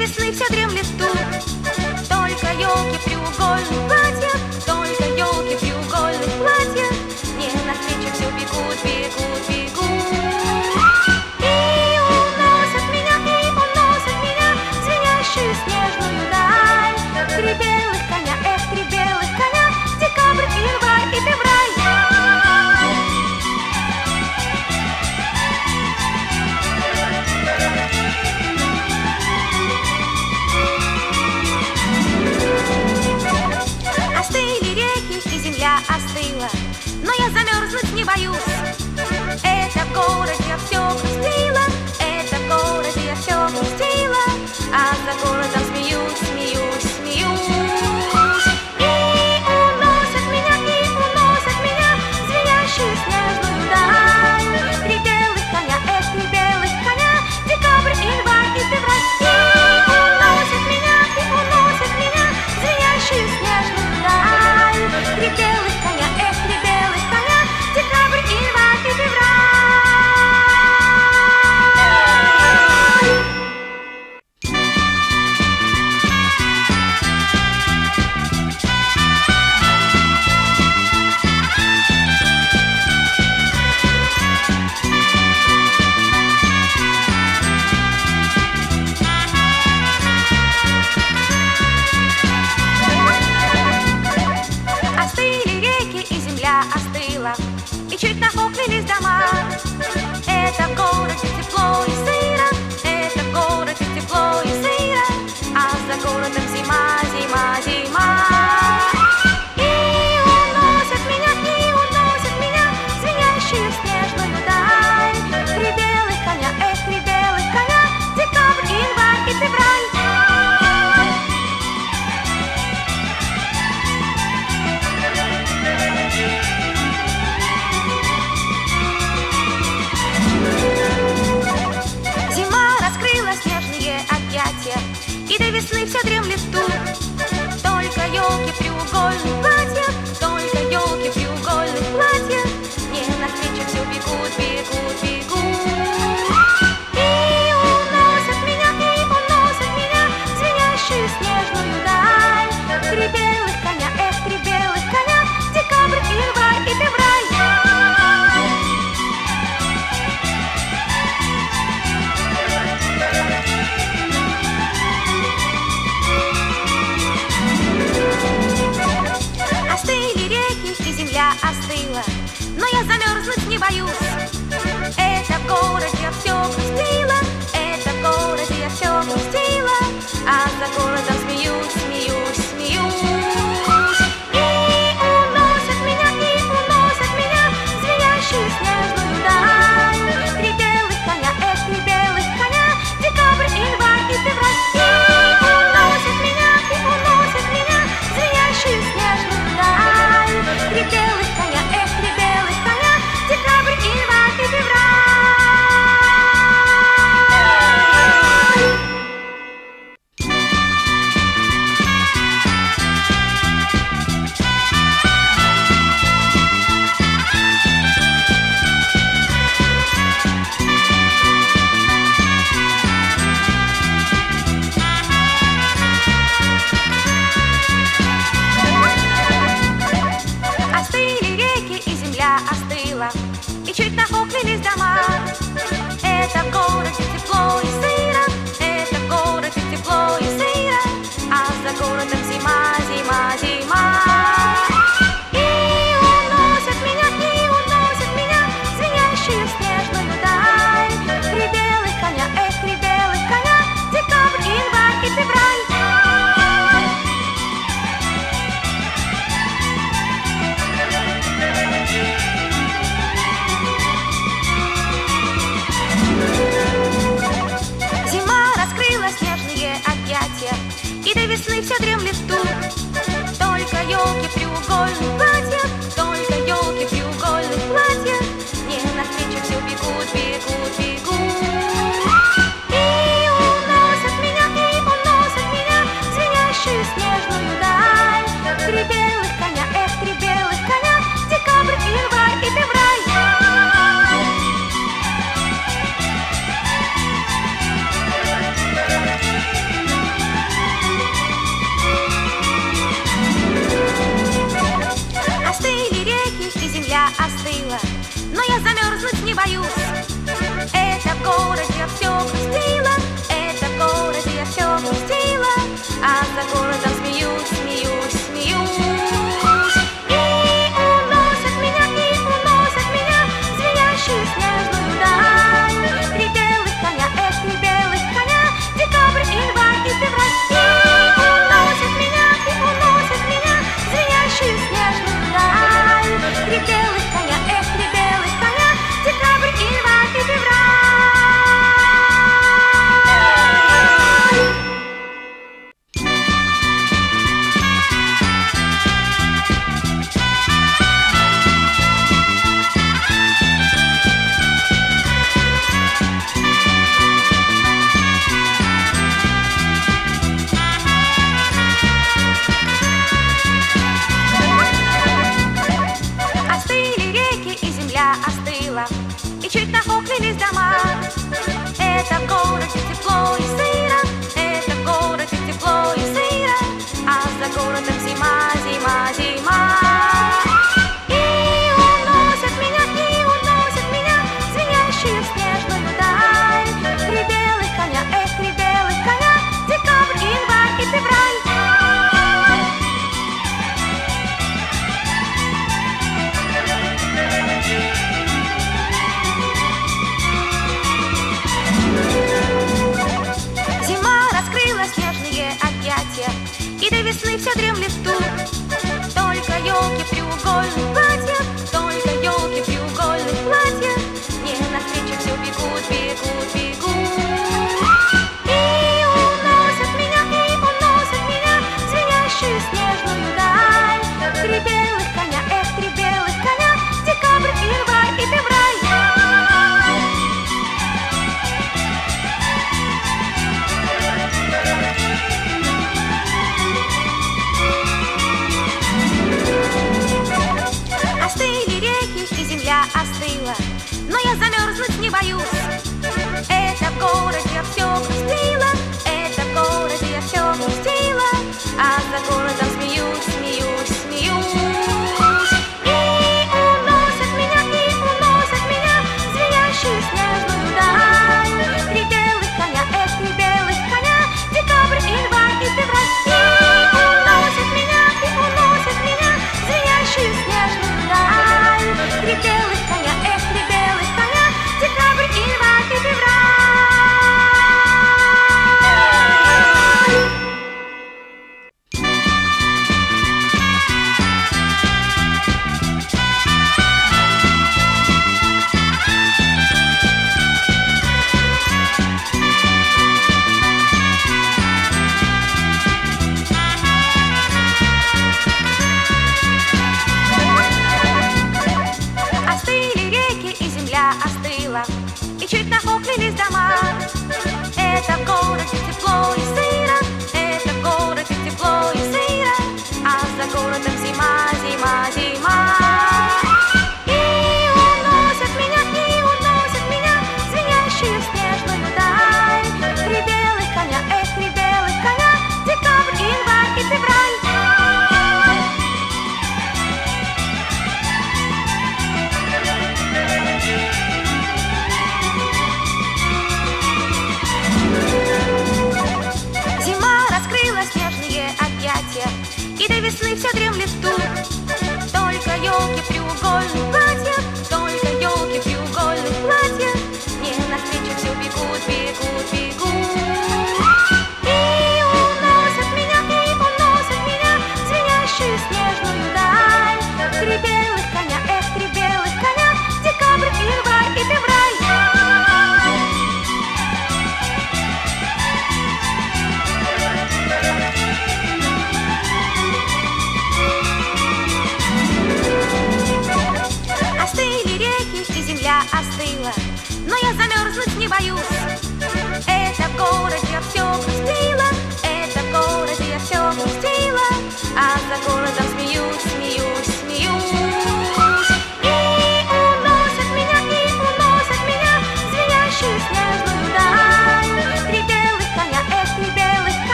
весны все дремлет тут. Только елки в треугольных платьях, только елки в треугольных платьях. Мне навстречу все бегут, бегут, бегут. И уносят меня, звенящую снежную даль. Три белых коня, эх, три белых коня, декабрь, январь и февраль. Остыли реки и земля остыла, но я замерзнуть не боюсь. Это в городе я все грустила, это в городе я все грустила, а за городом смеюсь, смеюсь, смеюсь. И уносят меня, звенящую снежную даль. Три белых коня, эх, три белых коня, декабрь, январь и февраль. И уносят меня, звенящую снежную даль. Три белых коня, эх, три белых коня, декабрь, январь и февраль. Остыли реки и земля остыла, и чуть нахохлились дома. Это в городе тепло и сыро, это в городе тепло и сыро, а за городом зима, зима, зима. И уносят меня, звенящую снежную даль. Три белых коня, эх, три белых коня, декабрь, январь и февраль. Зима раскрыла снежные объятия, и до весны все дремлет тут. Только елки в треугольных платьях, только елки в треугольных платьях. Мне навстречу все бегут, бегут, бегут. И уносят меня, звенящую снежную даль. Три белых коня, эх, три белых коня, декабрь, январь и февраль. Остыли реки и земля остыла, но я замерзнуть не боюсь. Это в городе я все грустила, это в городе я все грустила, а за городом смеюсь, смеюсь, смеюсь. И уносят меня, звенящую снежную даль. Три белых коня, эх, три белых коня, декабрь, январь и февраль. И уносят меня, звенящую снежную даль. Три белых коня, эх, три белых коня, декабрь, январь и февраль. Остыли реки и земля остыла, и чуть нахохлились дома. Это в городе тепло и сыро, это в городе тепло и сыро, а за городом зима, зима, зима. И уносят меня, звенящую снежную даль. Три белых коня, эх, три белых коня, декабрь, январь и февраль. Зима раскрыла снежные объятия, и до весны все дремлет тут.